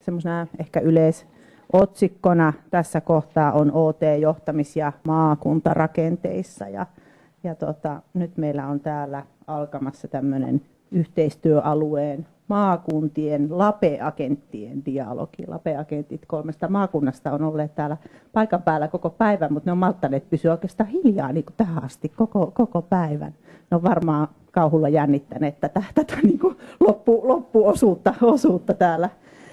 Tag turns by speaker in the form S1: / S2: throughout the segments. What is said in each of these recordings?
S1: semmoisena ehkä yleisotsikkona tässä kohtaa on OT-johtamis- ja maakuntarakenteissa. Nyt meillä on täällä alkamassa tämmöinen yhteistyöalueen maakuntien LAPE-agenttien dialogi. LAPE-agentit 3 maakunnasta on olleet täällä paikan päällä koko päivän, mutta ne on malttaneet pysyä oikeastaan hiljaa niin kuin tähän asti koko päivän. Ne on varmaan kauhulla jännittäneet tätä niin kuin loppuosuutta täällä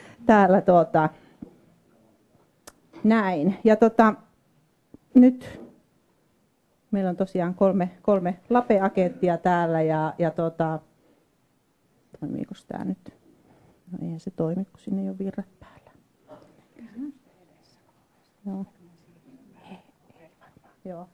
S1: näin. Ja nyt meillä on tosiaan kolme LAPE-agenttia täällä ja toimiiko tämä nyt? No eihän se toimi, kun sinne ei ole virrat päällä. Joo.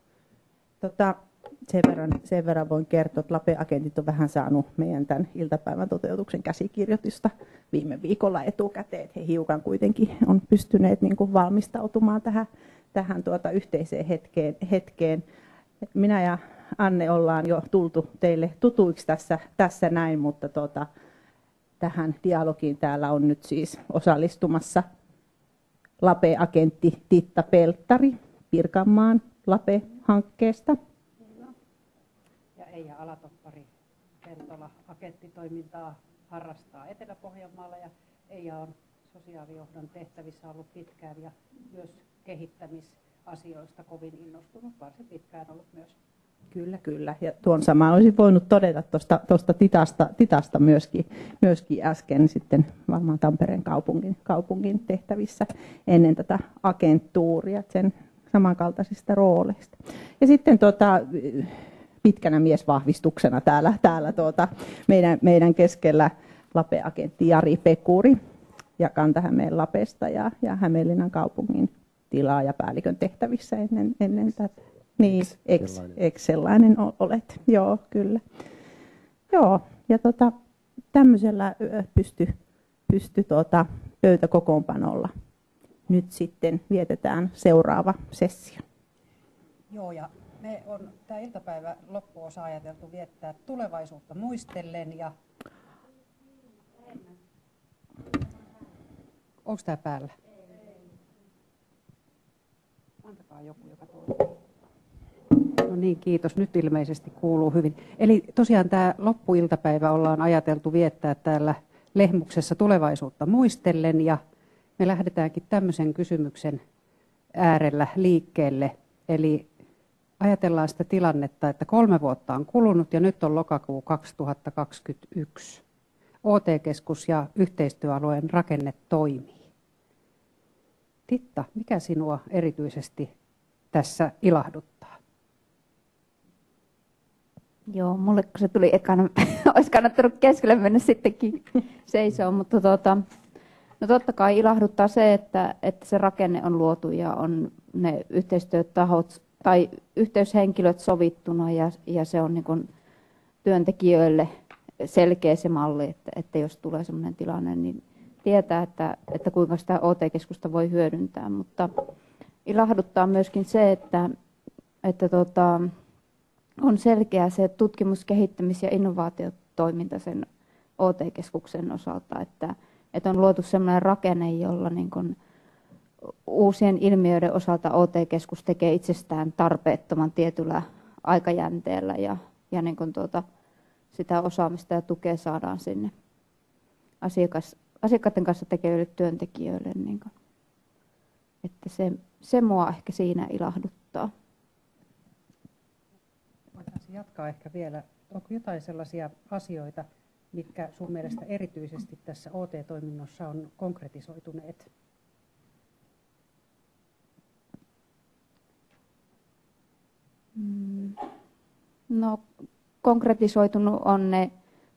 S1: Sen verran voin kertoa, että LAPE-agentit on vähän saanut meidän tämän iltapäivän toteutuksen käsikirjoitusta viime viikolla etukäteen. Että he hiukan kuitenkin on pystyneet niin kuin valmistautumaan tähän yhteiseen hetkeen. Minä ja Anne ollaan jo tultu teille tutuiksi tässä näin, mutta tähän dialogiin täällä on nyt siis osallistumassa LAPE-agentti Titta Pelttari Pirkanmaan LAPE-hankkeesta.
S2: Ja Eija Alatoppari Peltola agenttitoimintaa harrastaa Etelä-Pohjanmaalla ja Eija on sosiaalijohdon tehtävissä ollut pitkään ja myös kehittämisasioista kovin innostunut, varsin pitkään ollut myös.
S1: Kyllä. Ja tuon samaa olisin voinut todeta tuosta Titasta myöskin äsken sitten varmaan Tampereen kaupungin tehtävissä ennen tätä agenttuuria, sen samankaltaisista rooleista. Ja sitten pitkänä miesvahvistuksena täällä meidän keskellä LAPE-agentti Jari Pekuri ja Kanta-Hämeen LAPEsta ja Hämeenlinnan kaupungin tilaajapäällikön tehtävissä ennen tätä. Niin, sellainen olet. Joo, kyllä. Joo, ja tämmöisellä pysty pöytäkokoonpanolla nyt sitten vietetään seuraava sessio.
S2: Joo, ja me on tämä iltapäivä loppuosa ajateltu viettää tulevaisuutta muistellen ja onko tämä päällä? Antakaa joku, joka toimii. No niin, kiitos. Nyt ilmeisesti kuuluu hyvin. Eli tosiaan tämä loppuiltapäivä ollaan ajateltu viettää täällä Lehmuksessa tulevaisuutta muistellen ja me lähdetäänkin tämmöisen kysymyksen äärellä liikkeelle. Eli ajatellaan sitä tilannetta, että 3 vuotta on kulunut ja nyt on lokakuu 2021. OT-keskus ja yhteistyöalueen rakenne toimii. Titta, mikä sinua erityisesti tässä ilahduttaa?
S3: Joo, mulle kun se tuli ekana, olisi kannattanut keskelle mennä sittenkin seisoon, mutta no totta kai ilahduttaa se, että se rakenne on luotu ja on ne yhteistyötahot tai yhteyshenkilöt sovittuna ja se on niin kuin työntekijöille selkeä se malli, että jos tulee sellainen tilanne, niin tietää, että kuinka sitä OT-keskusta voi hyödyntää, mutta ilahduttaa myöskin se, että on selkeä se tutkimus-, kehittämis- ja innovaatiotoiminta sen OT-keskuksen osalta, että on luotu sellainen rakenne, jolla niin kuin uusien ilmiöiden osalta OT-keskus tekee itsestään tarpeettoman tietyllä aikajänteellä ja niin kuin sitä osaamista ja tukea saadaan sinne asiakkaiden kanssa tekeville työntekijöille. Niin kuin, että se mua ehkä siinä ilahduttaa.
S2: Voitaisiin jatkaa ehkä vielä. Onko jotain sellaisia asioita, mitkä sun mielestä erityisesti tässä OT-toiminnossa on konkretisoituneet?
S3: No, konkretisoitunut on ne,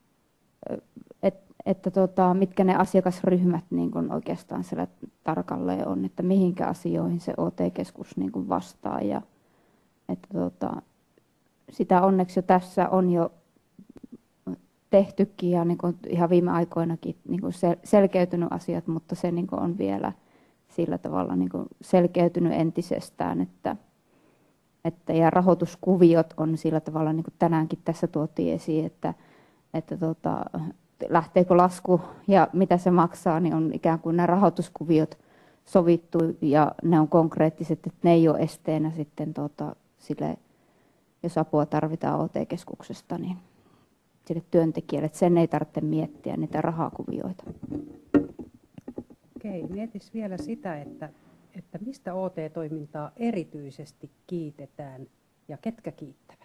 S3: että mitkä ne asiakasryhmät niin kun oikeastaan siellä tarkalleen on, että mihinkä asioihin se OT-keskus niin kun vastaa. Ja, että sitä onneksi jo tässä on jo tehtykin ja niin kun ihan viime aikoinakin niin kun selkeytynyt asiat, mutta se niin kun on vielä sillä tavalla niin kun selkeytynyt entisestään, ja rahoituskuviot on sillä tavalla, niin kuin tänäänkin tässä tuotiin esiin, että lähteekö lasku ja mitä se maksaa, niin on ikään kuin nämä rahoituskuviot sovittu ja ne on konkreettiset, että ne ei ole esteenä sitten sille, jos apua tarvitaan OT-keskuksesta, niin sille työntekijälle, että sen ei tarvitse miettiä niitä rahakuvioita.
S2: Okei, mietis vielä sitä, että mistä OT-toimintaa erityisesti kiitetään ja ketkä kiittävät?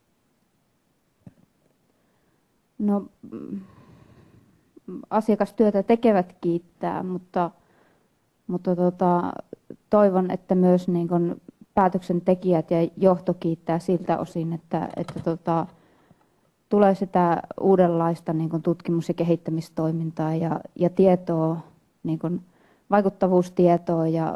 S3: No, asiakastyötä tekevät kiittää, mutta toivon, että myös niin kun päätöksentekijät ja johto kiittää siltä osin, että tulee sitä uudenlaista niin kun tutkimus- ja kehittämistoimintaa ja tietoa, niin kun vaikuttavuustietoa ja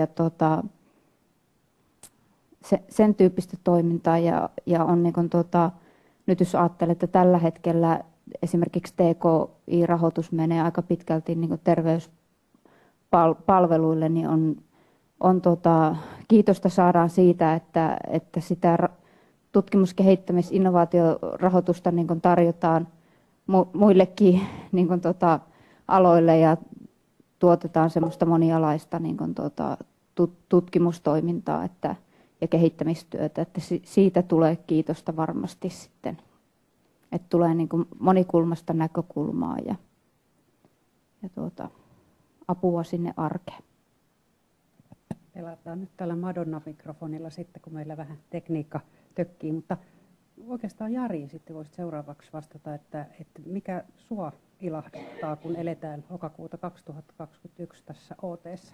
S3: sen tyyppistä toimintaa ja on niin kun nyt jos ajattelee, että tällä hetkellä esimerkiksi TKI-rahoitus menee aika pitkälti niin kuin terveyspalveluille, niin on kiitosta saadaan siitä, että sitä tutkimus-, kehittämis-, innovaatiorahoitusta niin kuin tarjotaan muillekin niin kuin aloille ja tuotetaan semmoista monialaista niin kuin tutkimustoimintaa ja kehittämistyötä, että siitä tulee kiitosta varmasti sitten, että tulee niin kuin monikulmasta näkökulmaa ja apua sinne arkeen.
S2: Pelataan nyt tällä Madonna-mikrofonilla sitten, kun meillä vähän tekniikka tökkii, mutta oikeastaan Jari sitten voisit seuraavaksi vastata, että mikä sua ilahduttaa, kun eletään lokakuuta 2021 tässä OT:ssä?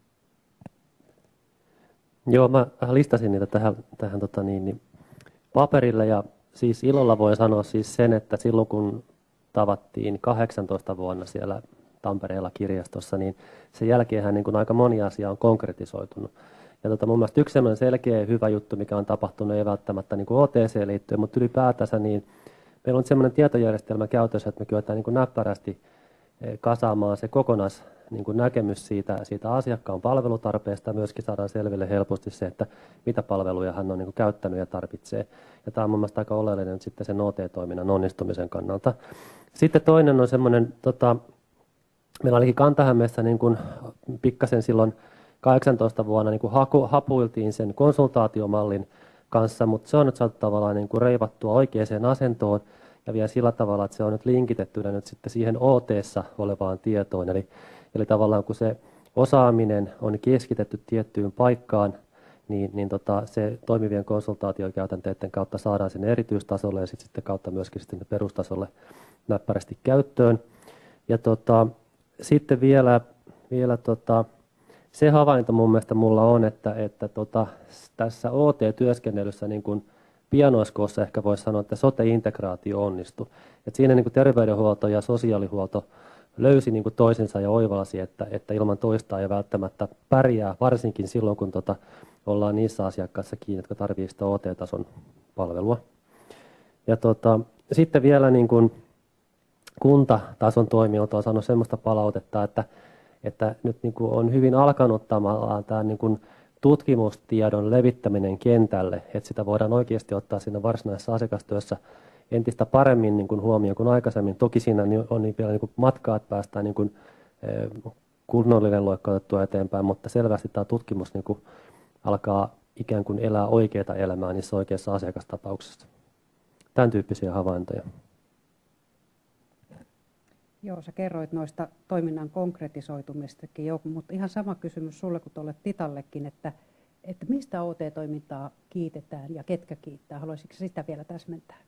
S4: Joo, mä listasin niitä tähän paperille ja siis ilolla voin sanoa siis sen, että silloin kun tavattiin 18 vuonna siellä Tampereella kirjastossa, niin sen jälkeenhän niin kuin aika moni asia on konkretisoitunut. Ja mun mielestä yksi sellainen selkeä hyvä juttu, mikä on tapahtunut, ei välttämättä niin kuin OTC liittyen, mutta ylipäätänsä, niin meillä on sellainen tietojärjestelmä käytössä, että me kyetään niin kuin näppärästi kasaamaan se niin kuin näkemys siitä asiakkaan palvelutarpeesta ja myöskin saadaan selville helposti se, että mitä palveluja hän on niin kuin käyttänyt ja tarvitsee. Ja tämä on mun mielestä aika oleellinen sitten sen OT-toiminnan onnistumisen kannalta. Sitten toinen on semmoinen, meillä olikin Kanta-Hämeessä niin kuin pikkasen silloin 18 vuonna niin kuin hapuiltiin sen konsultaatiomallin kanssa, mutta se on nyt saatu tavallaan niin kuin reivattua oikeaan asentoon ja vielä sillä tavalla, että se on nyt linkitettynä nyt sitten siihen OT-ssa olevaan tietoon. Eli tavallaan kun se osaaminen on keskitetty tiettyyn paikkaan, niin se toimivien konsultaatiokäytänteiden kautta saadaan sinne erityistasolle ja sitten kautta myöskin sitten perustasolle näppärästi käyttöön. Ja sitten vielä se havainto mun mielestä mulla on, että tässä OT-työskennelyssä niin kuin pianoiskoossa ehkä voisi sanoa, että sote-integraatio onnistui. Et siinä niin kuin terveydenhuolto ja sosiaalihuolto löysi niin kuin toisensa ja oivalsi, että ilman toista ei välttämättä pärjää, varsinkin silloin, kun ollaan niissä asiakkaissa kiinni, jotka tarvitsevat sitä OT-tason palvelua. Ja sitten vielä niin kuin kuntatason toimijoilta on saanut sellaista palautetta, että nyt niin kuin on hyvin alkanut tämä niin kuin tutkimustiedon levittäminen kentälle, että sitä voidaan oikeasti ottaa siinä varsinaisessa asiakastyössä entistä paremmin niin kuin huomioon kuin aikaisemmin. Toki siinä on vielä niin kuin matkaa, että päästään niin kuin kunnollinen loikka otettua eteenpäin, mutta selvästi tämä tutkimus niin kuin alkaa ikään kuin elää oikeaa elämää niissä oikeissa asiakastapauksissa. Tämän tyyppisiä havaintoja.
S2: Joo, sä kerroit noista toiminnan konkretisoitumistakin jo, mutta ihan sama kysymys sulle kuin tuolle Titallekin, että mistä OT-toimintaa kiitetään ja ketkä kiittää? Haluaisitko sitä vielä täsmentää?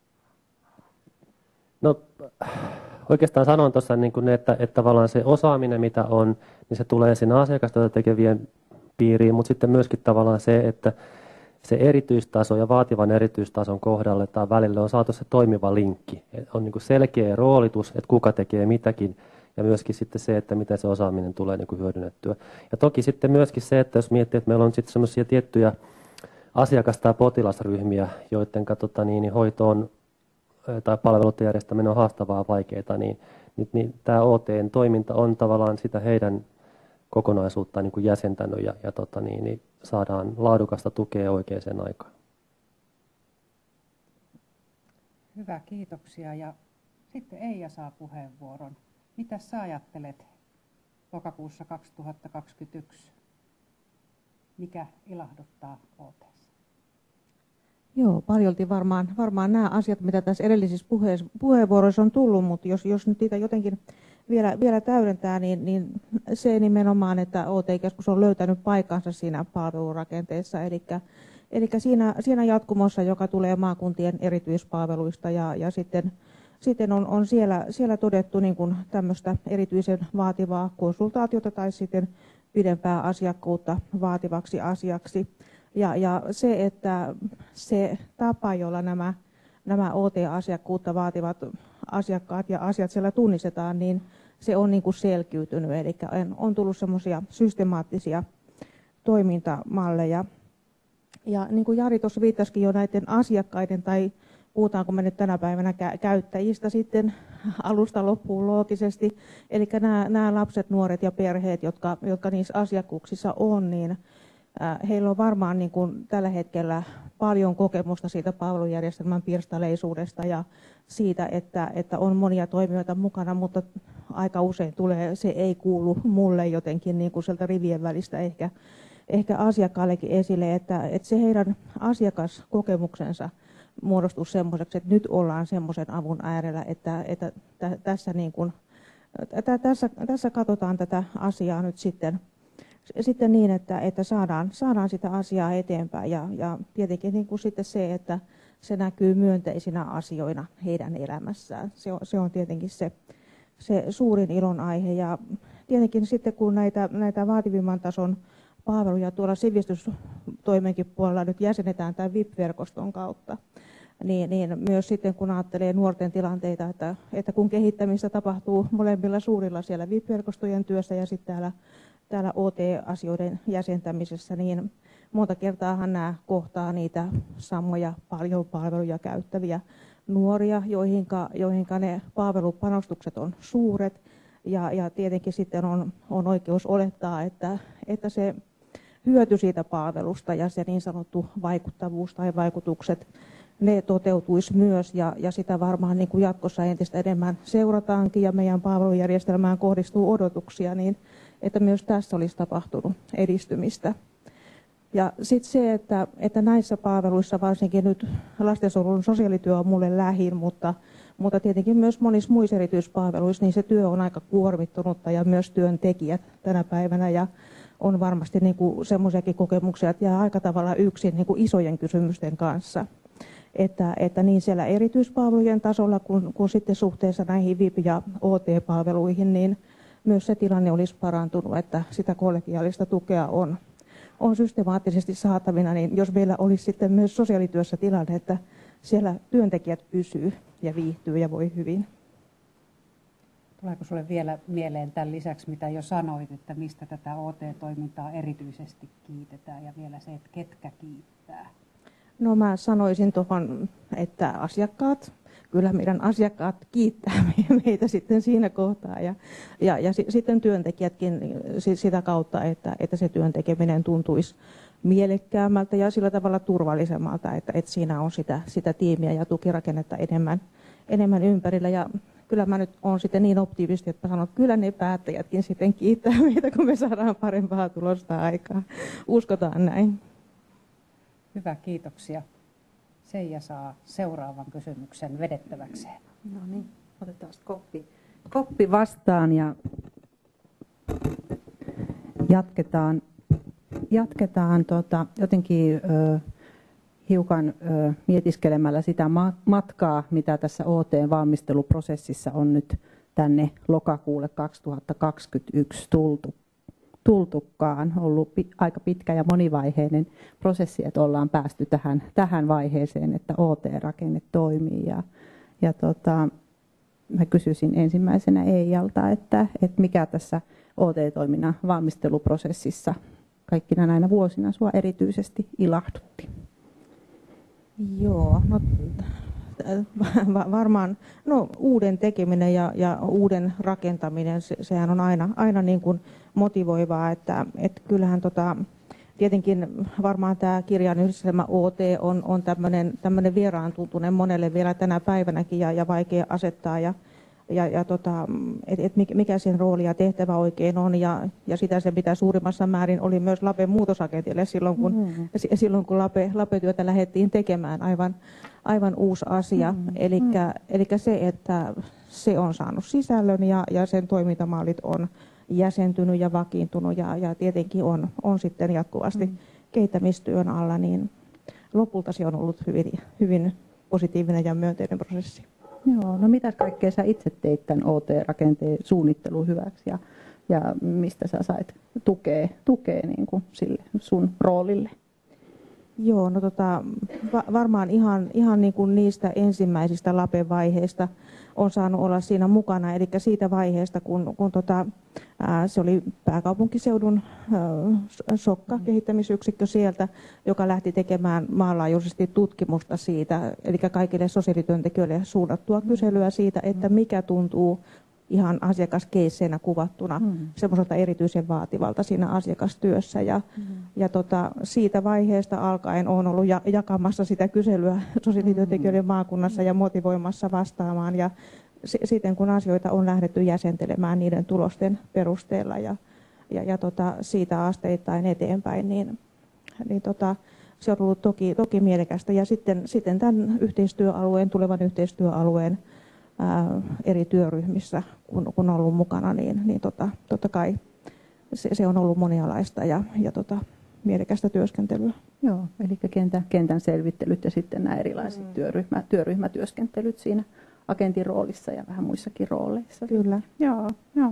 S4: No oikeastaan sanon tuossa, niin että tavallaan se osaaminen, mitä on, niin se tulee siinä asiakastyötä tekevien piiriin, mutta sitten myöskin tavallaan se, että se erityistaso ja vaativan erityistason kohdalle tai välille on saatu se toimiva linkki. On niin kuin selkeä roolitus, että kuka tekee mitäkin ja myöskin sitten se, että miten se osaaminen tulee niin kuin hyödynnettyä. Ja toki sitten myöskin se, että jos miettii, että meillä on sitten semmoisia tiettyjä asiakas- tai potilasryhmiä, joiden hoito on tai palveluiden järjestäminen on haastavaa vaikeaa, niin tämä OT:n toiminta on tavallaan sitä heidän kokonaisuuttaan niin kuin jäsentänyt ja saadaan laadukasta tukea oikeaan aikaan.
S2: Hyvä, kiitoksia. Ja Sitten Eija saa puheenvuoron. Mitä sä ajattelet lokakuussa 2021? Mikä ilahduttaa OT:ssa?
S5: Joo, paljolti varmaan nämä asiat, mitä tässä edellisissä puheenvuoroissa on tullut, mutta jos nyt niitä jotenkin vielä täydentää, niin se nimenomaan, että OT-keskus on löytänyt paikkansa siinä palvelurakenteessa, eli siinä jatkumossa, joka tulee maakuntien erityispalveluista ja sitten on siellä todettu niin kuin tämmöistä erityisen vaativaa konsultaatiota tai sitten pidempää asiakkuutta vaativaksi asiaksi. Ja se, että se tapa, jolla nämä OT-asiakkuutta vaativat asiakkaat ja asiat siellä tunnistetaan, niin se on niin kuin selkiytynyt. Eli on tullut semmoisia systemaattisia toimintamalleja. Ja niin kuin Jari tuossa viittasikin jo näiden asiakkaiden, tai puhutaanko me nyt tänä päivänä käyttäjistä sitten alusta loppuun loogisesti. Eli nämä lapset, nuoret ja perheet, jotka niissä asiakkuuksissa on, niin heillä on varmaan niin kuin tällä hetkellä paljon kokemusta siitä palvelujärjestelmän pirstaleisuudesta ja siitä, että on monia toimijoita mukana, mutta aika usein se ei kuulu mulle jotenkin niin kuin sieltä rivien välistä ehkä asiakkaallekin esille, että se heidän asiakaskokemuksensa muodostuu semmoiseksi, että nyt ollaan semmoisen avun äärellä, että tässä katsotaan tätä asiaa nyt sitten niin, että saadaan sitä asiaa eteenpäin ja tietenkin niin kuin sitten se, että se näkyy myönteisinä asioina heidän elämässään. Se on tietenkin se suurin ilon aihe ja tietenkin sitten kun näitä vaativimman tason palveluja tuolla sivistystoimenkin puolella nyt jäsenetään tämän VIP-verkoston kautta, niin myös sitten kun ajattelee nuorten tilanteita, että kun kehittämistä tapahtuu molemmilla suurilla siellä VIP-verkostojen työssä ja sitten täällä OT-asioiden jäsentämisessä, niin monta kertaahan nämä kohtaa niitä samoja paljon palveluja käyttäviä nuoria, joihinka ne palvelupanostukset on suuret ja tietenkin sitten on oikeus olettaa, että se hyöty siitä palvelusta ja se niin sanottu vaikuttavuus tai vaikutukset, ne toteutuisi myös ja sitä varmaan niin kuin jatkossa entistä enemmän seurataankin ja meidän palvelujärjestelmään kohdistuu odotuksia, niin että myös tässä olisi tapahtunut edistymistä. Ja sitten se, että näissä palveluissa varsinkin nyt lastensuojelun sosiaalityö on mulle lähin, mutta tietenkin myös monissa muissa erityispalveluissa niin se työ on aika kuormittunutta ja myös työntekijät tänä päivänä ja on varmasti niin kuin semmoisiakin kokemuksia, että jää aika tavalla yksin niin kuin isojen kysymysten kanssa. Että niin siellä erityispalvelujen tasolla kun sitten suhteessa näihin VIP- ja OT-palveluihin, niin myös se tilanne olisi parantunut, että sitä kollegiaalista tukea on systemaattisesti saatavina, niin jos meillä olisi sitten myös sosiaalityössä tilanne, että siellä työntekijät pysyy ja viihtyy ja voi hyvin.
S2: Tuleeko sinulle vielä mieleen tämän lisäksi, mitä jo sanoit, että mistä tätä OT-toimintaa erityisesti kiitetään ja vielä se, että ketkä kiittää?
S5: No mä sanoisin tuohon, että asiakkaat, kyllä meidän asiakkaat kiittää meitä sitten siinä kohtaa ja sitten työntekijätkin sitä kautta, että se työn tekeminen tuntuisi mielekkäämmältä ja sillä tavalla turvallisemmalta, että siinä on sitä tiimiä ja tukirakennetta enemmän ympärillä. Ja kyllä mä nyt olen sitten niin optimisti, että mä sanon, että kyllä ne päättäjätkin sitten kiittää meitä, kun me saadaan parempaa tulosta aikaa. Uskotaan näin.
S2: Hyvä, kiitoksia. Seija saa seuraavan kysymyksen vedettäväkseen.
S1: No niin, otetaan koppi vastaan ja jatketaan jotenkin hiukan mietiskelemällä sitä matkaa, mitä tässä OT-valmisteluprosessissa on nyt tänne lokakuulle 2021 tultukaan. Ollut aika pitkä ja monivaiheinen prosessi, että ollaan päästy tähän vaiheeseen, että OT-rakenne toimii. Mä kysyisin ensimmäisenä Eijalta, että mikä tässä OT-toiminnan valmisteluprosessissa kaikkina näinä vuosina sua erityisesti ilahdutti?
S5: Joo, no varmaan uuden tekeminen ja uuden rakentaminen, sehän on aina niin kuin motivoivaa, että kyllähän tietenkin varmaan tämä kirjan yhdistelmä OT on tämmöinen vieraantuntunen monelle vielä tänä päivänäkin ja vaikea asettaa mikä sen rooli ja tehtävä oikein on ja sitä se mitä suurimmassa määrin oli myös LAPen muutosagentille silloin kun LAPe-työtä lähdettiin tekemään aivan uusi asia. Eli se, että se on saanut sisällön ja sen toimintamallit on jäsentynyt ja vakiintunut ja tietenkin on sitten jatkuvasti kehittämistyön alla, niin lopulta se on ollut hyvin positiivinen ja myönteinen prosessi.
S1: Joo, no mitä kaikkea sä itse teit tämän OT-rakenteen suunnittelun hyväksi ja mistä sä sait tukea niin kuin sille sun roolille?
S5: Joo, no varmaan ihan niin kuin niistä ensimmäisistä LAPE-vaiheista on saanut olla siinä mukana, eli siitä vaiheesta, kun se oli pääkaupunkiseudun SOKKA-kehittämisyksikkö sieltä, joka lähti tekemään maanlaajuisesti tutkimusta siitä, eli kaikille sosiaalityöntekijöille suunnattua kyselyä siitä, että mikä tuntuu ihan asiakaskeisseinä kuvattuna semmoiselta erityisen vaativalta siinä asiakastyössä. Siitä vaiheesta alkaen olen ollut jakamassa sitä kyselyä sosiaalityöntekijöiden maakunnassa ja motivoimassa vastaamaan. Ja sitten kun asioita on lähdetty jäsentelemään niiden tulosten perusteella ja siitä asteittain eteenpäin, niin se on ollut toki mielekästä. Ja sitten tämän tulevan yhteistyöalueen eri työryhmissä, kun on ollut mukana, niin totta kai se on ollut monialaista ja mielekästä työskentelyä.
S1: Joo, eli kentän selvittelyt ja sitten nämä erilaiset työryhmätyöskentelyt siinä agentin roolissa ja vähän muissakin rooleissa.
S5: Kyllä.
S1: Joo.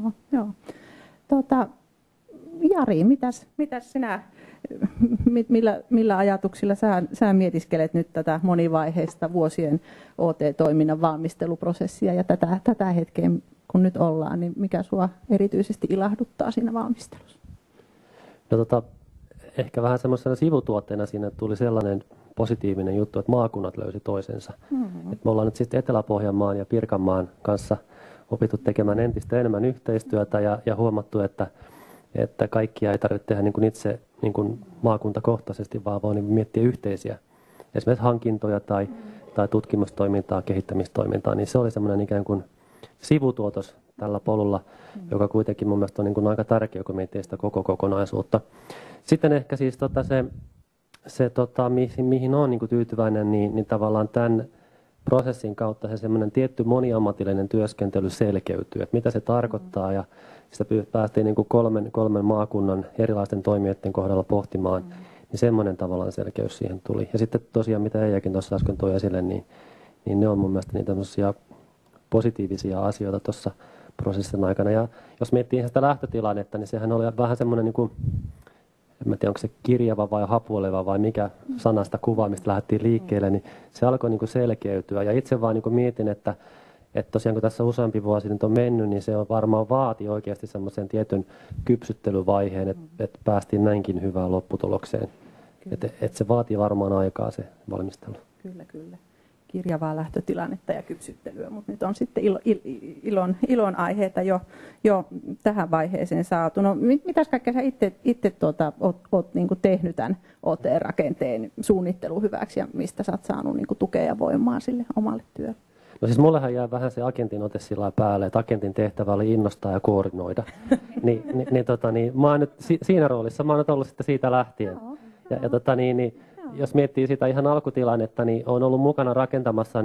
S1: Jari, mitäs sinä, millä ajatuksilla sä mietiskelet nyt tätä monivaiheista vuosien OT-toiminnan valmisteluprosessia ja tätä hetkeä, kun nyt ollaan, niin mikä sua erityisesti ilahduttaa siinä valmistelussa?
S4: No ehkä vähän semmoisena sivutuotteena siinä tuli sellainen positiivinen juttu, että maakunnat löysi toisensa. Et me ollaan nyt sitten Etelä-Pohjanmaan ja Pirkanmaan kanssa opittu tekemään entistä enemmän yhteistyötä ja huomattu, että kaikkia ei tarvitse tehdä itse maakuntakohtaisesti, vaan voi miettiä yhteisiä esimerkiksi hankintoja tai tutkimustoimintaa, kehittämistoimintaa, niin se oli semmoinen ikään kuin sivutuotos tällä polulla, joka kuitenkin mun mielestä on aika tärkeä, kun miettii sitä koko kokonaisuutta. Sitten ehkä siis mihin on tyytyväinen, niin tavallaan tämän prosessin kautta se semmoinen tietty moniammatillinen työskentely selkeytyy, että mitä se tarkoittaa ja sitä päästiin kolmen maakunnan erilaisten toimijoiden kohdalla pohtimaan, niin semmoinen tavallaan selkeys siihen tuli. Ja sitten tosiaan, mitä Eijakin tuossa äsken toi esille, niin ne on mun mielestä niitä tämmöisiä positiivisia asioita tuossa prosessin aikana. Ja jos miettii sitä lähtötilannetta, niin sehän oli vähän semmoinen, en tiedä onko se kirjava vai hapuoleva vai mikä sanasta kuvaa, mistä lähdettiin liikkeelle, niin se alkoi selkeytyä. Ja itse vaan mietin, että tosiaan kun tässä useampi vuosi nyt on mennyt, niin se on varmaan vaati oikeasti semmoisen tietyn kypsyttelyvaiheen, että päästiin näinkin hyvään lopputulokseen. Että se vaatii varmaan aikaa se valmistelu.
S1: Kyllä. Kirjavaa lähtötilannetta ja kypsyttelyä, mutta nyt on sitten ilon aiheita jo tähän vaiheeseen saatu. No, mitäs kaikkea sä itse oot tehnyt tämän OT-rakenteen suunnittelun hyväksi ja mistä sä oot saanut tukea ja voimaa sille omalle työlle?
S4: No siis mullehan jää vähän se agentin ote sillä päälle, että agentin tehtävä oli innostaa ja koordinoida. Mä oon nyt siinä roolissa, mä oon nyt ollut sitten siitä lähtien. Jos miettii sitä ihan alkutilannetta, niin olen ollut mukana rakentamassa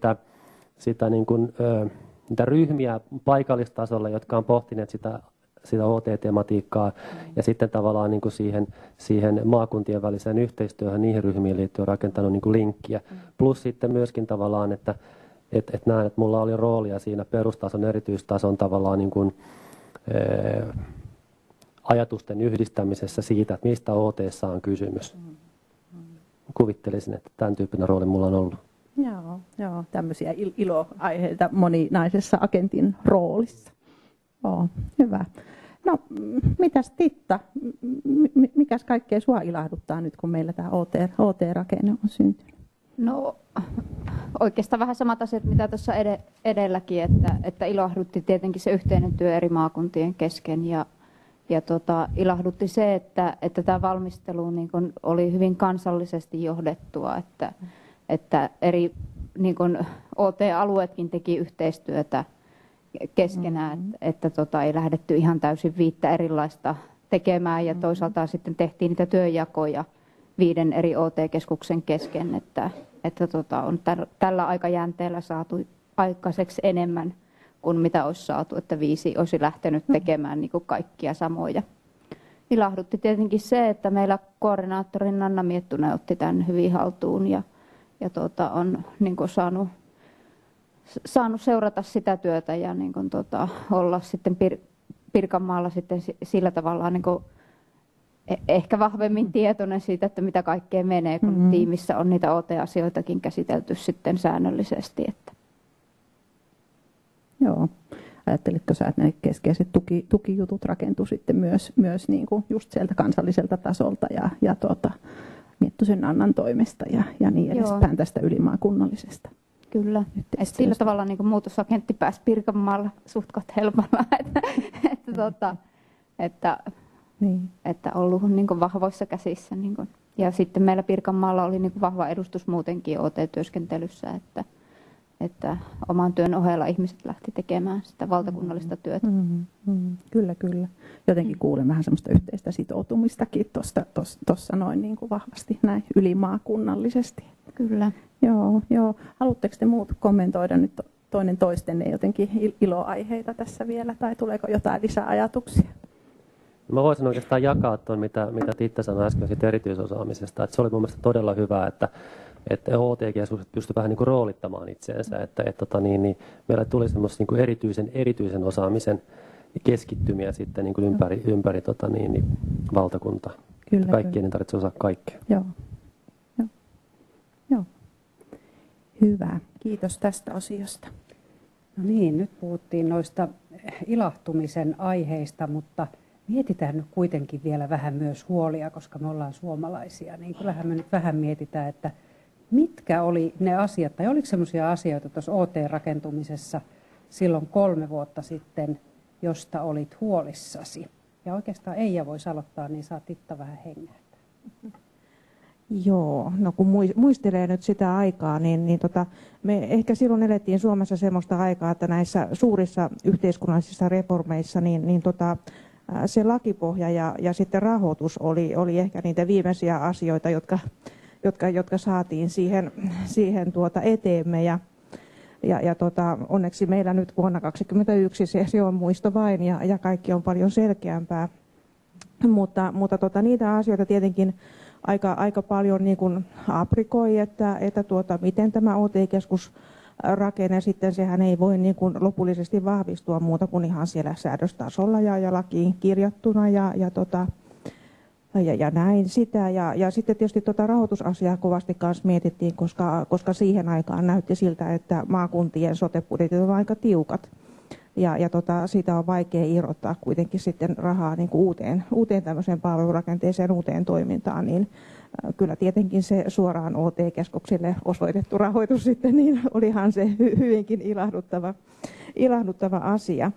S4: niitä ryhmiä paikallistasolla, jotka on pohtineet sitä OT-tematiikkaa ja sitten tavallaan siihen maakuntien väliseen yhteistyöhön niihin ryhmiin liittyen rakentanut linkkiä. Plus sitten myöskin tavallaan, että näen, että mulla oli roolia siinä perustason, erityistason tavallaan ajatusten yhdistämisessä siitä, että mistä OT:ssa on kysymys. Kuvittelisin, että tämän tyyppinen rooli mulla on ollut.
S1: Joo, tämmöisiä iloaiheita moninaisessa agentin roolissa. Joo, hyvä. No, mitäs Titta, mikäs kaikkea sua ilahduttaa nyt, kun meillä tämä OT-rakenne on syntynyt?
S3: No, oikeastaan vähän samat asiat, mitä tuossa edelläkin, että ilahdutti tietenkin se yhteinen työ eri maakuntien kesken ja Ilahdutti se, että tämä valmistelu niin kun oli hyvin kansallisesti johdettua, että eri niin kun OT-alueetkin teki yhteistyötä keskenään, että ei lähdetty ihan täysin 5 erilaista tekemään ja toisaalta sitten tehtiin niitä työnjakoja 5 eri OT-keskuksen kesken, että on tällä aikajänteellä saatu aikaiseksi enemmän kuin mitä olisi saatu, että 5 olisi lähtenyt tekemään niin kuin kaikkia samoja. Ilahdutti tietenkin se, että meillä koordinaattori Nanna Miettunen otti tämän hyvin haltuun ja on niin kuin saanut seurata sitä työtä ja niin kuin olla sitten Pirkanmaalla sitten sillä tavalla niin kuin ehkä vahvemmin tietoinen siitä, että mitä kaikkea menee, kun tiimissä on niitä OT-asioitakin käsitelty sitten säännöllisesti. Että.
S1: Joo. Ajattelitko sä, että ne keskeiset tukijutut rakentuu sitten myös niin kuin just sieltä kansalliselta tasolta ja Miettusen Annan toimesta ja niin edespäin tästä ylimaakunnallisesta?
S3: Kyllä. Et sillä tavalla niin kuin muutosagentti pääsi Pirkanmaalla suht helpolla, että ollut niin kuin vahvoissa käsissä. Niin kuin. Ja sitten meillä Pirkanmaalla oli niin kuin vahva edustus muutenkin OT-työskentelyssä, että oman työn ohella ihmiset lähti tekemään sitä valtakunnallista työtä.
S1: Kyllä. Jotenkin kuulen vähän semmoista yhteistä sitoutumistakin tuossa noin niin kuin vahvasti näin ylimaakunnallisesti.
S3: Kyllä.
S1: Joo. Haluatteko te muut kommentoida nyt toinen toistenne jotenkin iloaiheita tässä vielä, tai tuleeko jotain lisäajatuksia?
S4: Mä voisin oikeastaan jakaa tuon, mitä Titta sanoi äsken siitä erityisosaamisesta. Että se oli mun mielestä todella hyvä, että OT-keskukset pystyivät vähän niin kuin roolittamaan itseensä, että meillä tuli semmoista niin kuin erityisen osaamisen keskittymiä sitten niin kuin ympäri valtakuntaa. Kaikkien ei tarvitse osaa kaikkea.
S1: Joo. Hyvä. Kiitos tästä osiosta.
S2: No niin, nyt puhuttiin noista ilahtumisen aiheista, mutta mietitään nyt kuitenkin vielä vähän myös huolia, koska me ollaan suomalaisia. Niin kyllähän me nyt vähän mietitään, että mitkä oli ne asiat, tai oliko sellaisia asioita tuossa OT-rakentumisessa silloin 3 vuotta sitten, josta olit huolissasi? Ja oikeastaan Eija voisi aloittaa, niin saa Titta vähän hengähtää.
S5: Joo, no kun muistelee nyt sitä aikaa, niin me ehkä silloin elettiin Suomessa semmoista aikaa, että näissä suurissa yhteiskunnallisissa reformeissa se lakipohja ja sitten rahoitus oli ehkä niitä viimeisiä asioita, jotka saatiin siihen eteemme ja onneksi meillä nyt vuonna 2021 se on muisto vain ja kaikki on paljon selkeämpää, mutta niitä asioita tietenkin aika paljon niin kuin aprikoi, että miten tämä OT-keskus rakenne sitten, sehän ei voi niin kuin lopullisesti vahvistua muuta kuin ihan siellä säädöstasolla ja lakiin kirjattuna ja näin sitä. Ja sitten tietysti rahoitusasiaa kovasti kanssa mietittiin, koska siihen aikaan näytti siltä, että maakuntien sote-budjetit ovat aika tiukat. Ja siitä on vaikea irrottaa kuitenkin sitten rahaa niin kuin uuteen tämmöiseen palvelurakenteeseen, uuteen toimintaan, niin kyllä tietenkin se suoraan OT-keskuksille osoitettu rahoitus sitten, niin olihan se hyvinkin ilahduttava asia.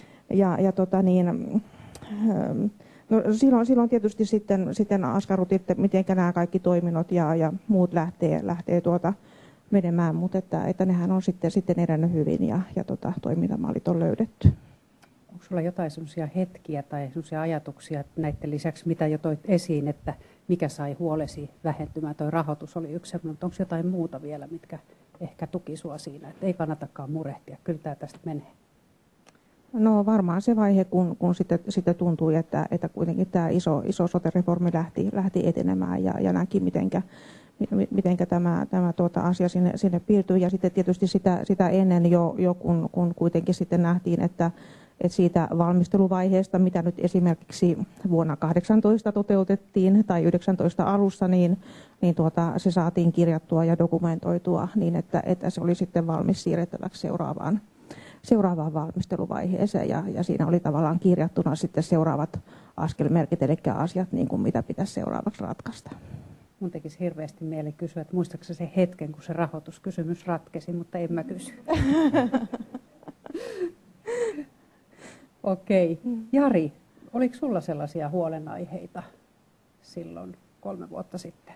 S5: No silloin tietysti sitten askarrutti, että miten nämä kaikki toiminnot ja muut lähtee menemään, mutta että nehän on sitten edennyt hyvin ja toimintamallit on löydetty.
S2: Onko sulla jotain sellaisia hetkiä tai sellaisia ajatuksia näiden lisäksi, mitä jo toit esiin, että mikä sai huolesi vähentymään? Tuo rahoitus oli yksi, mutta onko jotain muuta vielä, mitkä ehkä tuki sua siinä, että ei kannatakaan murehtia, kyllä tämä tästä menee?
S5: No varmaan se vaihe, kun sitten tuntui, että kuitenkin tämä iso sote-reformi lähti etenemään ja näki, mitenkä tämä asia sinne piirtyy. Ja sitten tietysti sitä ennen jo kun kuitenkin sitten nähtiin, että siitä valmisteluvaiheesta, mitä nyt esimerkiksi vuonna 2018 toteutettiin tai 19 alussa, niin se saatiin kirjattua ja dokumentoitua niin, että se oli sitten valmis siirrettäväksi seuraavaan valmisteluvaiheeseen ja siinä oli tavallaan kirjattuna sitten seuraavat askelmerkit, eli asiat, niin kuin mitä pitäisi seuraavaksi ratkaista.
S2: Mun tekisi hirveästi mieli kysyä, että muistaaksä se hetken, kun se rahoituskysymys ratkesi, mutta en mä kysy. Okei. Jari, Oliko sulla sellaisia huolenaiheita silloin 3 vuotta sitten?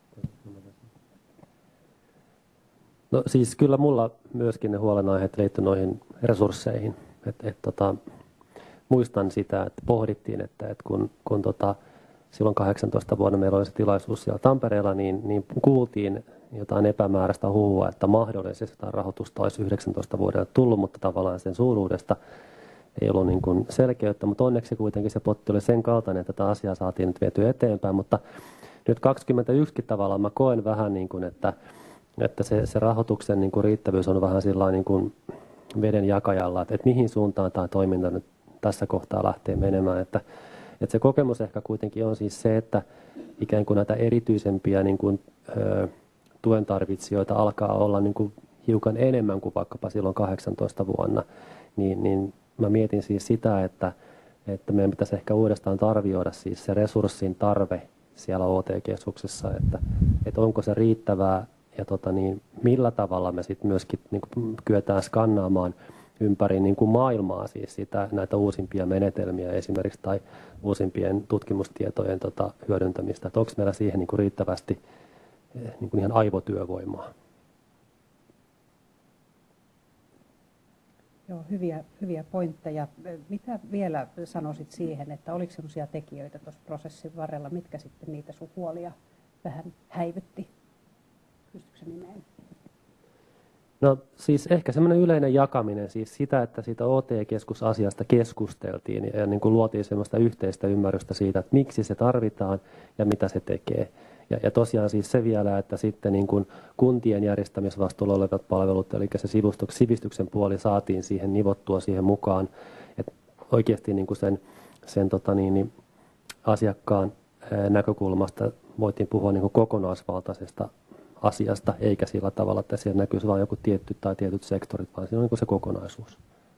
S4: No siis kyllä mulla myöskin ne huolenaiheet liittyivät noihin resursseihin. Muistan sitä, että pohdittiin, että kun silloin 18 vuonna meillä oli se tilaisuus siellä Tampereella, niin kuultiin jotain epämääräistä huhua, että mahdollisesti jotain rahoitusta olisi 19 vuodelle tullut, mutta tavallaan sen suuruudesta ei ollut niin kuin selkeyttä, mutta onneksi kuitenkin se potti oli sen kaltainen, että tätä asiaa saatiin nyt vietyä eteenpäin, mutta nyt 21 tavallaan mä koen vähän niin kuin, että se rahoituksen niin kuin riittävyys on vähän sillain niin kuin veden jakajalla, että mihin suuntaan tämä toiminta nyt tässä kohtaa lähtee menemään, että se kokemus ehkä kuitenkin on siis se, että ikään kuin näitä erityisempiä niin kuin, tuen tarvitsijoita alkaa olla niin kuin hiukan enemmän kuin vaikkapa silloin 18 vuonna, niin mä mietin siis sitä, että meidän pitäisi ehkä uudestaan arvioida siis se resurssin tarve siellä OT-keskuksessa, että onko se riittävää ja millä tavalla me sitten myöskin niin kuin kyetään skannaamaan ympäri niin kuin maailmaa siis näitä uusimpia menetelmiä esimerkiksi tai uusimpien tutkimustietojen hyödyntämistä, että onko meillä siihen niin kuin riittävästi niin kuin ihan aivotyövoimaa.
S2: Joo, hyviä pointteja. Mitä vielä sanoisit siihen, että oliko sellaisia tekijöitä tuossa prosessin varrella, mitkä sitten niitä sun huolia vähän häivytti? Pystytkö sä nimeen?
S4: No siis ehkä semmoinen yleinen jakaminen, siis sitä, että siitä OT-keskusasiasta keskusteltiin ja niin kuin luotiin semmoista yhteistä ymmärrystä siitä, että miksi se tarvitaan ja mitä se tekee. Ja tosiaan siis se vielä, että sitten niin kuin kuntien järjestämisvastuulla olevat palvelut, eli se sivistyksen puoli saatiin siihen nivottua siihen mukaan, että oikeasti niin kuin sen asiakkaan näkökulmasta voitiin puhua niin kuin kokonaisvaltaisesta asiasta, eikä sillä tavalla, että siellä näkyisi vain joku tietty tai tietyt sektorit, vaan siinä on niin kuin se kokonaisuus.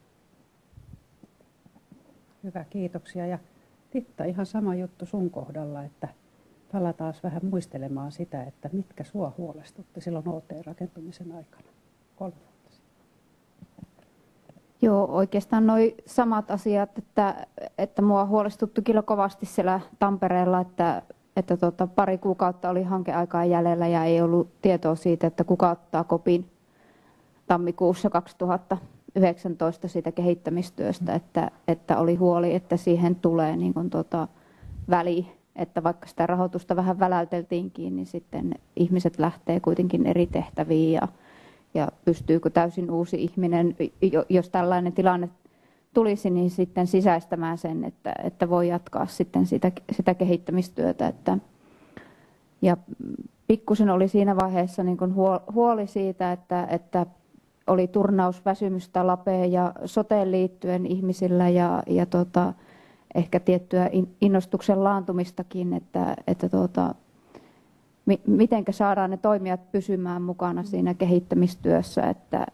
S2: Hyvä, kiitoksia. Ja Titta, ihan sama juttu sun kohdalla, että palataan vähän muistelemaan sitä, että mitkä sua huolestutti silloin OT-rakentumisen aikana 3 vuotta sitten.
S3: Joo, oikeastaan nuo samat asiat, että mua huolestutti kyllä kovasti siellä Tampereella, että pari kuukautta oli hankeaikaa jäljellä ja ei ollut tietoa siitä, että kuka ottaa kopin tammikuussa 2019 siitä kehittämistyöstä, että oli huoli, että siihen tulee niin kuin väli, että vaikka sitä rahoitusta vähän väläyteltiinkin, niin sitten ihmiset lähtee kuitenkin eri tehtäviin ja pystyykö täysin uusi ihminen, jos tällainen tilanne tulisi, niin sitten sisäistämään sen, että voi jatkaa sitten sitä kehittämistyötä. Ja pikkusen oli siinä vaiheessa niin kuin huoli siitä, että oli turnausväsymystä lapeen ja soteen liittyen ihmisillä ja ehkä tiettyä innostuksen laantumistakin, että mitenkä saadaan ne toimijat pysymään mukana siinä kehittämistyössä, että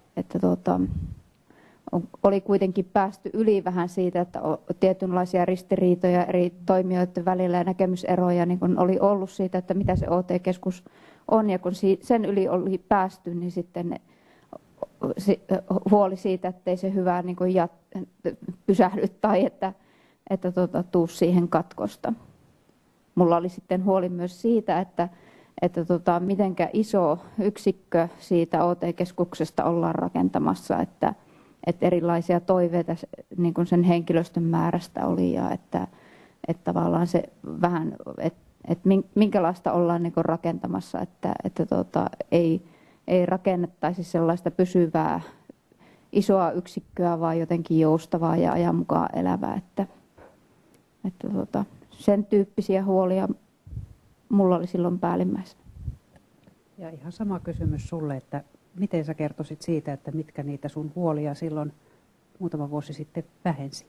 S3: oli kuitenkin päästy yli vähän siitä, että tietynlaisia ristiriitoja eri toimijoiden välillä ja näkemyseroja niin kun oli ollut siitä, että mitä se OT-keskus on. Ja kun sen yli oli päästy, niin sitten huoli siitä, ettei se hyvä niin kun pysähdy tai että tuu siihen katkosta. Mulla oli sitten huoli myös siitä, että mitenkä iso yksikkö siitä OT-keskuksesta ollaan rakentamassa, että erilaisia toiveita niin kuin sen henkilöstön määrästä oli ja että tavallaan se vähän, että minkälaista ollaan niin kuin rakentamassa, että ei rakennettaisi sellaista pysyvää isoa yksikköä, vaan jotenkin joustavaa ja ajan mukaan elävää, että sen tyyppisiä huolia mulla oli silloin päällimmäisenä.
S2: Ja ihan sama kysymys sulle, että miten sä kertoisit siitä, että mitkä niitä sun huolia silloin muutama vuosi sitten vähensi?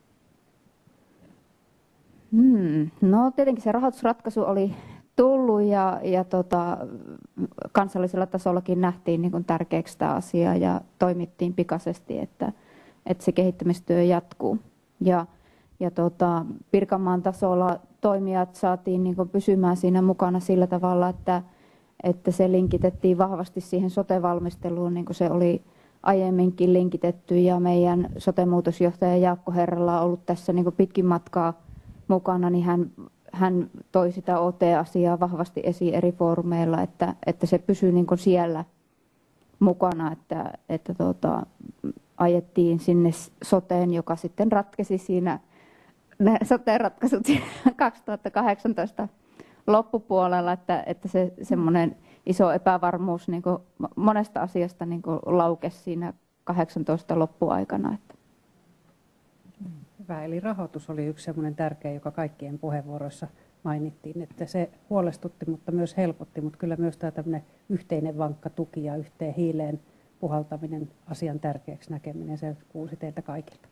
S3: No tietenkin se rahoitusratkaisu oli tullut ja kansallisella tasollakin nähtiin niin kuin tärkeäksi tämä asia ja toimittiin pikaisesti, että se kehittämistyö jatkuu. Ja Pirkanmaan tasolla toimijat saatiin niin kuin pysymään siinä mukana sillä tavalla, että se linkitettiin vahvasti siihen sote-valmisteluun, niin kuin se oli aiemminkin linkitetty. Ja meidän sote-muutosjohtaja Jaakko Herralla on ollut tässä niin kuin pitkin matkaa mukana, niin hän toi sitä OT-asiaa vahvasti esiin eri foorumeilla, että se pysyy niin kuin siellä mukana, että ajettiin sinne soteen, joka sitten ratkesi siinä, ne sote-ratkaisut siinä 2018 loppupuolella, että se semmoinen iso epävarmuus niin kuin monesta asiasta niin kuin laukesi siinä 18 loppuaikana. Että.
S2: Hyvä, eli rahoitus oli yksi semmoinen tärkeä, joka kaikkien puheenvuoroissa mainittiin, että se huolestutti, mutta myös helpotti, mutta kyllä myös tämä tämmöinen yhteinen vankka tuki ja yhteen hiileen puhaltaminen, asian tärkeäksi näkeminen, se kuusi teiltä kaikilta.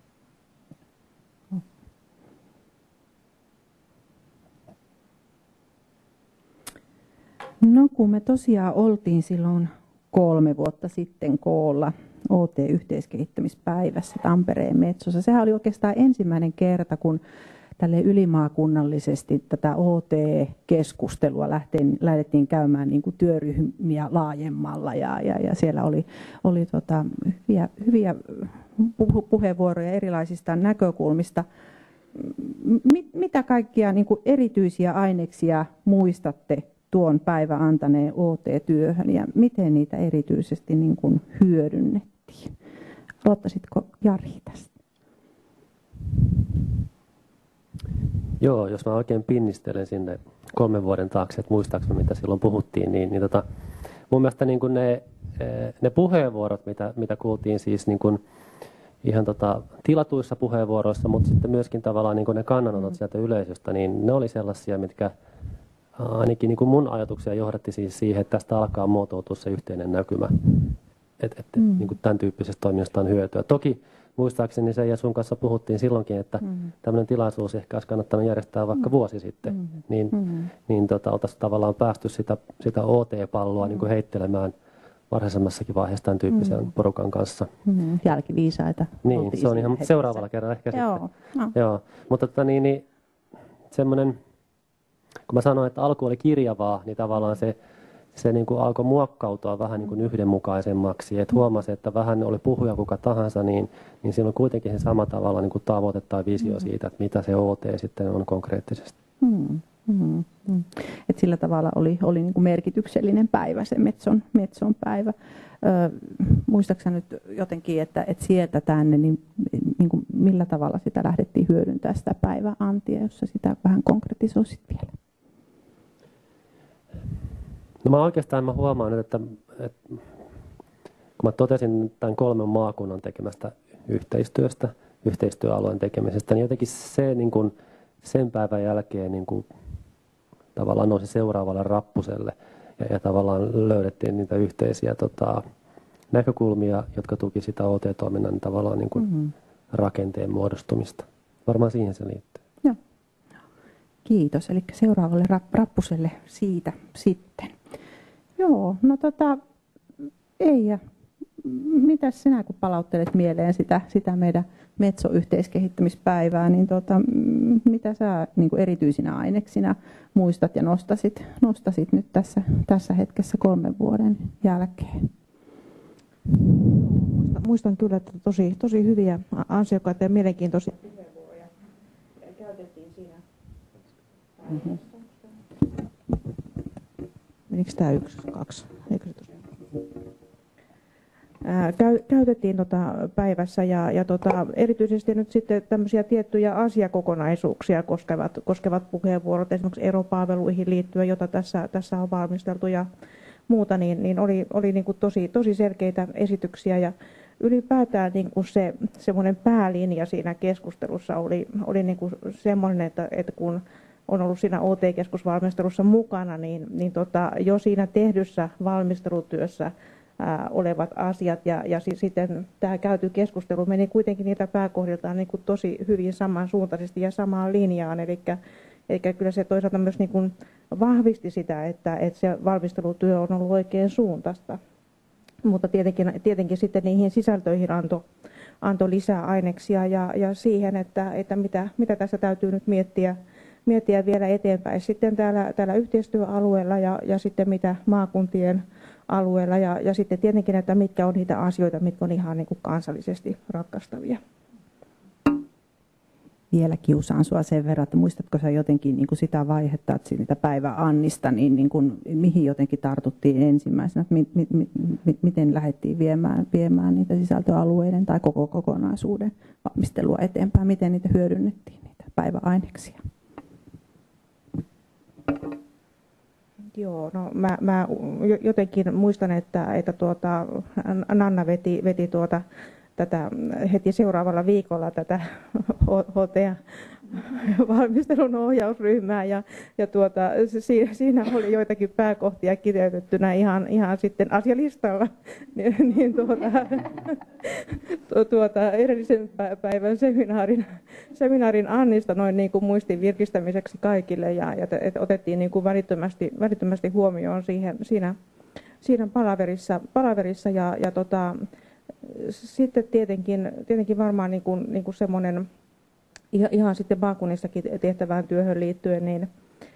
S1: No kun me tosiaan oltiin silloin 3 vuotta sitten koolla OT-yhteiskehittämispäivässä Tampereen Metsossa. Sehän oli oikeastaan ensimmäinen kerta, kun tälle ylimaakunnallisesti tätä OT-keskustelua lähdettiin käymään niin kuin työryhmiä laajemmalla ja siellä oli hyviä puheenvuoroja erilaisista näkökulmista. Mitä kaikkia niin kuin erityisiä aineksia muistatte tuon päivän antaneen OT-työhön ja miten niitä erityisesti niin kuin hyödynnettiin? Aloittaisitko Jari tästä?
S4: Joo, jos mä oikein pinnistelen sinne 3 vuoden taakse, että muistaakseni mitä silloin puhuttiin, niin mun mielestä niin kuin ne puheenvuorot, mitä kuultiin siis niin kuin ihan tilatuissa puheenvuoroissa, mutta sitten myöskin tavallaan niin kuin ne kannanotot sieltä yleisöstä, niin ne oli sellaisia, mitkä ainakin niin kuin mun ajatuksia johdatti siis siihen, että tästä alkaa muotoutua se yhteinen näkymä, että niin kuin tämän tyyppisestä toiminnasta on hyötyä. Toki muistaakseni se ja sun kanssa puhuttiin silloinkin, että tämmöinen tilaisuus ehkä olisi kannattanut järjestää vaikka vuosi sitten, niin oltaisiin tavallaan päästy sitä OT-palloa niin kuin heittelemään varhaisemmassakin vaiheessa tämän tyyppisen porukan kanssa.
S1: Jälkiviisaita.
S4: Niin, se on ihan seuraavalla kerralla ehkä
S1: Joo,
S4: sitten.
S1: no.
S4: Joo, mutta semmoinen, kun mä sanoin, että alku oli kirjavaa, niin tavallaan se niin kuin alkoi muokkautua vähän niin kuin yhdenmukaisemmaksi. Että huomasi, että vähän oli puhuja kuka tahansa, niin siinä on kuitenkin se sama tavalla niin kuin tavoite tai visio siitä, että mitä se OT sitten on konkreettisesti.
S1: Et sillä tavalla oli niin kuin merkityksellinen päivä se Metson päivä. Muistaaksä nyt jotenkin, että sieltä tänne, niin kuin millä tavalla sitä lähdettiin hyödyntämään sitä päiväantia, jos sä sitä vähän konkretisoisit vielä?
S4: No mä huomaan nyt, että kun mä totesin tämän 3 maakunnan tekemästä yhteistyöstä, yhteistyöalueen tekemisestä, niin jotenkin se niin kuin sen päivän jälkeen niin kuin tavallaan nousi seuraavalle rappuselle ja tavallaan löydettiin niitä yhteisiä näkökulmia, jotka tuki sitä OT-toiminnan tavallaan niin kuin rakenteen muodostumista. Varmaan siihen se liittyy.
S1: Joo. Kiitos. Eli seuraavalle rappuselle siitä sitten. Joo, no Eija, mitäs sinä kun palauttelet mieleen sitä meidän Metso-yhteiskehittämispäivää, niin mitä sä niin kuin erityisinä aineksina muistat ja nostasit nyt tässä hetkessä 3 vuoden jälkeen?
S5: Muistan kyllä, että tosi hyviä, ansiokkaita ja mielenkiintoisia puheenvuoroja käytettiin siinä. Menikö tämä 1, 2? Eikö se tosiaan? Käytettiin päivässä ja erityisesti nyt sitten tämmöisiä tiettyjä asiakokonaisuuksia koskevat puheenvuorot, esimerkiksi eropalveluihin liittyen, jota tässä on valmisteltu ja muuta, niin oli niin kuin tosi selkeitä esityksiä ja ylipäätään niin kuin se semmoinen päälinja siinä keskustelussa oli niin kuin semmoinen, että kun on ollut siinä OT-keskusvalmistelussa mukana, niin jo siinä tehdyssä valmistelutyössä olevat asiat ja sitten tämä käyty keskustelu meni kuitenkin niitä pääkohdiltaan niin kuin tosi hyvin samansuuntaisesti ja samaan linjaan, eli kyllä se toisaalta myös niin kuin vahvisti sitä, että se valmistelutyö on ollut oikein suuntaista, mutta tietenkin sitten niihin sisältöihin antoi lisää aineksia ja siihen, että mitä tässä täytyy nyt miettiä vielä eteenpäin sitten täällä yhteistyöalueella ja sitten mitä maakuntien alueella ja sitten tietenkin, että mitkä on niitä asioita, mitkä on ihan niin kuin kansallisesti ratkaistavia.
S1: vielä kiusaan sinua sen verran, että muistatko sä jotenkin niin kuin sitä vaihetta, että siitä päiväannista, niin kuin, mihin jotenkin tartuttiin ensimmäisenä, miten lähdettiin viemään niitä sisältöalueiden tai koko kokonaisuuden valmistelua eteenpäin, miten niitä hyödynnettiin, niitä päiväaineksia?
S5: Joo, no mä jotenkin muistan, että Nanna veti tätä heti seuraavalla viikolla tätä HT-valmistelun ohjausryhmää ja siinä oli joitakin pääkohtia kirjoitettuna ihan sitten asialistalla edellisen päivän seminaarin Annista noin niin kuin muistin virkistämiseksi kaikille ja otettiin niin kuin välittömästi huomioon siinä palaverissa ja sitten tietenkin varmaan niin kuin semmoinen ihan sitten maakunnissakin tehtävään työhön liittyen,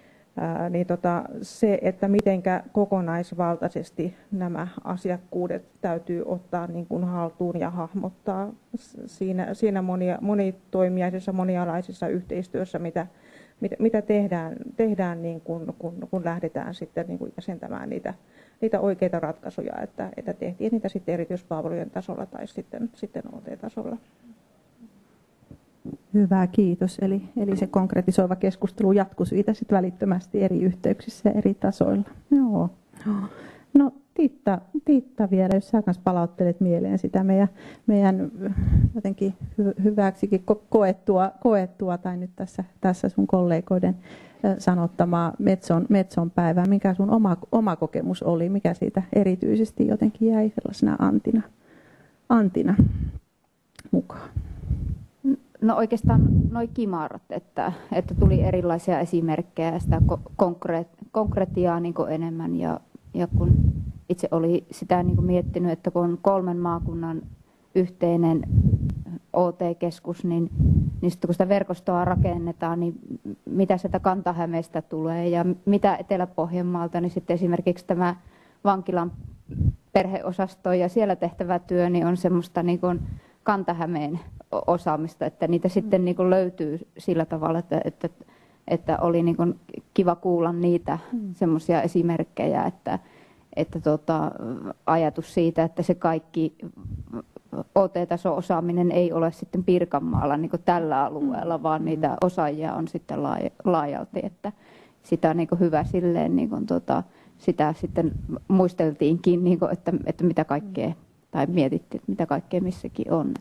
S5: se, että mitenkä kokonaisvaltaisesti nämä asiakkuudet täytyy ottaa niin kuin haltuun ja hahmottaa siinä monitoimijaisessa, monialaisessa yhteistyössä, mitä tehdään niin kun lähdetään sitten niin kuin jäsentämään niitä oikeita ratkaisuja, että tehtiin niitä sitten erityispalvelujen tasolla tai sitten OT-tasolla.
S1: Hyvä, kiitos. Eli se konkretisoiva keskustelu jatkuu siitä sitten välittömästi eri yhteyksissä ja eri tasoilla. Joo. No Tiitta vielä, jos sä kanssa palauttelet mieleen sitä meidän jotenkin hyväksikin koettua tai nyt tässä sun kollegoiden sanottamaa Metson päivää. Mikä sun oma kokemus oli? Mikä siitä erityisesti jotenkin jäi sellaisena antina mukaan?
S3: No oikeastaan noi kimarat, että tuli erilaisia esimerkkejä ja sitä konkretiaa niin kuin enemmän ja kun itse oli sitä niin kuin miettinyt, että kun on 3 maakunnan yhteinen OT-keskus, niin sitten kun sitä verkostoa rakennetaan, niin mitä sieltä Kanta-Hämeestä tulee ja mitä Etelä-Pohjanmaalta, niin sitten esimerkiksi tämä vankilan perheosasto ja siellä tehtävä työ niin on semmoista niin kuin Kanta-Hämeen osaamista, että niitä sitten niin kuin löytyy sillä tavalla, että oli niin kuin kiva kuulla niitä semmoisia esimerkkejä, että ajatus siitä, että se kaikki OT-tason osaaminen ei ole sitten Pirkanmaalla niin kuin tällä alueella, vaan niitä osaajia on sitten laajalti, että sitä on niin kuin hyvä silleen, niin kuin sitä sitten muisteltiinkin, niin kuin, että mitä kaikkea, tai mietittiin, että mitä kaikkea missäkin on.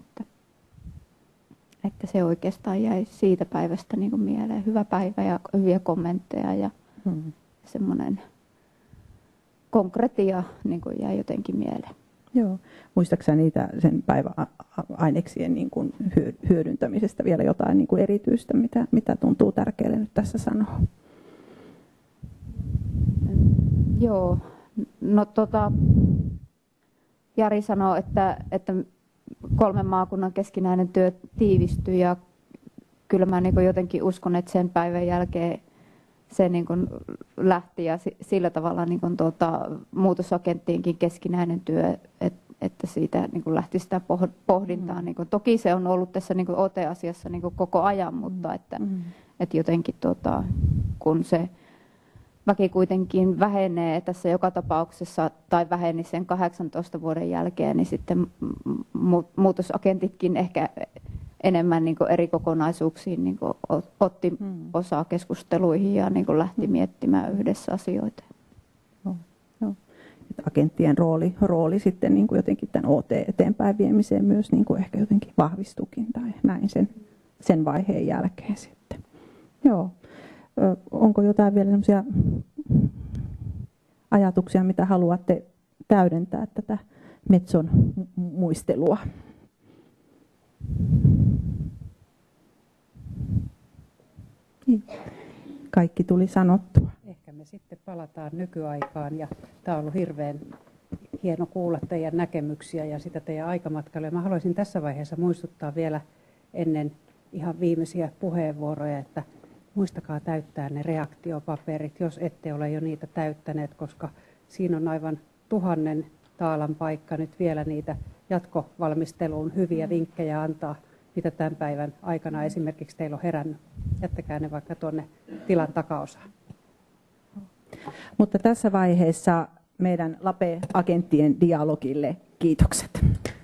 S3: Että se oikeastaan jäi siitä päivästä niin kuin mieleen. Hyvä päivä ja hyviä kommentteja ja semmoinen konkretia niin kuin jäi jotenkin mieleen.
S1: Joo. Muistatko niitä sen päiväaineksien niin kuin hyödyntämisestä vielä jotain niin kuin erityistä, mitä tuntuu tärkeälle nyt tässä sanoa?
S3: Joo. No Jari sanoi, että 3 maakunnan keskinäinen työ tiivistyi ja kyllä mä niin kuin jotenkin uskon, että sen päivän jälkeen se niin kuin lähti ja sillä tavalla niin kuin muutosagenttienkin keskinäinen työ, että siitä niin kuin lähti sitä pohdintaa. Niin kuin, toki se on ollut tässä niin kuin OT-asiassa niin kuin koko ajan, mutta että jotenkin kun se väki kuitenkin vähenee tässä joka tapauksessa tai väheni sen 18 vuoden jälkeen, niin sitten muutosagentitkin ehkä enemmän niin kuin eri kokonaisuuksiin niin kuin otti osaa keskusteluihin ja niin kuin lähti miettimään yhdessä asioita.
S1: No. Agenttien rooli sitten niin kuin jotenkin tämän OT eteenpäin viemiseen myös niin kuin ehkä jotenkin vahvistukin tai näin sen vaiheen jälkeen sitten. Joo. Onko jotain vielä sellaisia ajatuksia, mitä haluatte täydentää tätä Metson muistelua? Kaikki tuli sanottua.
S2: Ehkä me sitten palataan nykyaikaan ja tämä on ollut hirveän hieno kuulla teidän näkemyksiä ja sitä teidän aikamatkalle. Mä haluaisin tässä vaiheessa muistuttaa vielä ennen ihan viimeisiä puheenvuoroja, että muistakaa täyttää ne reaktiopaperit, jos ette ole jo niitä täyttäneet, koska siinä on aivan 1000 taalan paikka nyt vielä niitä jatkovalmisteluun hyviä vinkkejä antaa mitä tämän päivän aikana esimerkiksi teillä on herännyt. Jättäkää ne vaikka tuonne tilan takaosaan.
S1: Mutta tässä vaiheessa meidän LAPE-agenttien dialogille kiitokset.